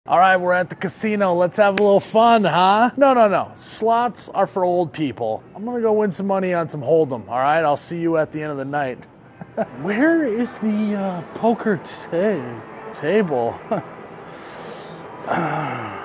All right, we're at the casino. Let's have a little fun, huh? No. Slots are for old people. I'm gonna go win some money on some Hold'em, all right? I'll see you at the end of the night. Where is the poker table?